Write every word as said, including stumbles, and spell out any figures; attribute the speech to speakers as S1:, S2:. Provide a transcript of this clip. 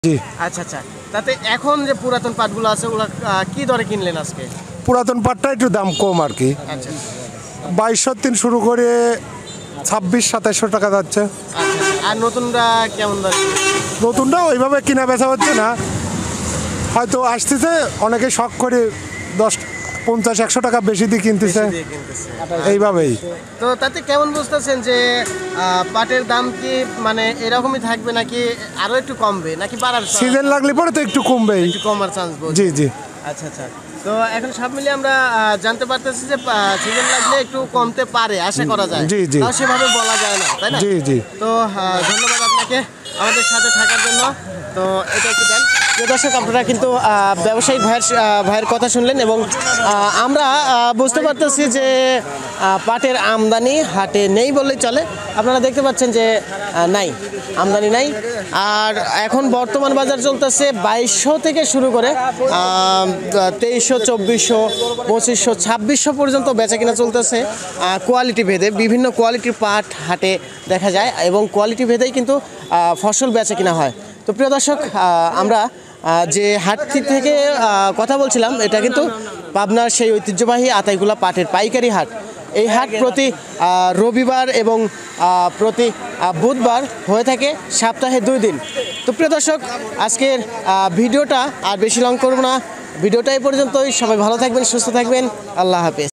S1: জি।
S2: আচ্ছা আচ্ছা তাতে এখন যে পুরাতন পাটগুলো আছে ওগুলো কি দরে কিনলেন আজকে?
S1: পুরাতন পাটটা একটু দাম কম আর কি,
S2: আচ্ছা
S1: বাইশশো তিন শুরু করে ছাব্বিশ সাতাইশশো টাকা যাচ্ছে।
S2: আচ্ছা আর নতুনটা কেমন দরে?
S1: নতুনটা ওইভাবে কিনা বেচা হচ্ছে না, হয়তো আসতেছে অনেকে শখ করে দশ পঞ্চাশ একশো টাকা বেশি দিয়ে কিনতেছে,
S2: দিয়ে কিনতেছে।
S1: এইভাবেই।
S2: তো তাতে কেমন বুঝতেছেন যে আহ, পাটের দাম কি মানে এরকমই থাকবে নাকি আরো একটু কমবে নাকি বাড়ার
S1: সিজন লাগলে পরে তো একটু কমবেই।
S2: একটু কমার চান্স?
S1: জি জি।
S2: আচ্ছা আচ্ছা তো এখন সব মিলিয়ে আমরা আহ, জানতে পারতেছি যে সিজন লাগলে একটু কমতে পারে, আশা করা যায়।
S1: জি, জি।
S2: তাও সেভাবে বলা যায় না, তাই না?
S1: জি জি।
S2: তো আহ, ধন্যবাদ আপনাকে আমাদের সাথে থাকার জন্য। তো এটা একটু দেন। প্রিয় দর্শক, আপনারা কিন্তু আহ, ব্যবসায়িক ভাইয়ের আহ, ভাইয়ের কথা শুনলেন এবং আহ, আমরা আহ, বুঝতে পারতেছি যে আহ, পাটের আমদানি হাটে নেই বললেই চলে। আপনারা দেখতে পাচ্ছেন যে আহ, নাই, আমদানি নাই। আর এখন বর্তমান বাজার চলতেছে বাইশশো থেকে শুরু করে তেইশশো চব্বিশশো পঁচিশশো ছাব্বিশশো পর্যন্ত বেচা কিনা চলতেছে কোয়ালিটি ভেদে। বিভিন্ন কোয়ালিটির পাট হাটে দেখা যায় এবং কোয়ালিটি ভেদেই কিন্তু আহ, ফসল বেচা কিনা হয়। তো প্রিয় দর্শক, আহ, আমরা আহ, যে হাটটি থেকে আহ, কথা বলছিলাম এটা কিন্তু পাবনার সেই ঐতিহ্যবাহী আতাইগুলা পাটের পাইকারি হাট। এই হাট প্রতি আহ, রবিবার এবং আহ, প্রতি আহ, বুধবার হয়ে থাকে, সপ্তাহে দুই দিন। তো প্রিয় দর্শক, আজকের আহ, ভিডিওটা আর বেশি লং করব না, ভিডিওটা এই পর্যন্তই। সবাই ভালো থাকবেন, সুস্থ থাকবেন, আল্লাহ হাফেজ।